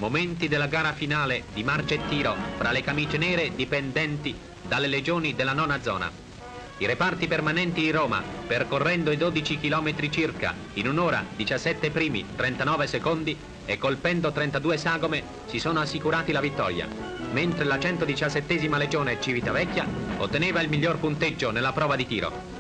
Momenti della gara finale di marcia e tiro fra le camicie nere dipendenti dalle legioni della nona zona. I reparti permanenti di Roma, percorrendo i 12 km circa in un'ora 17 primi 39 secondi e colpendo 32 sagome, si sono assicurati la vittoria, mentre la 117esima legione Civitavecchia otteneva il miglior punteggio nella prova di tiro.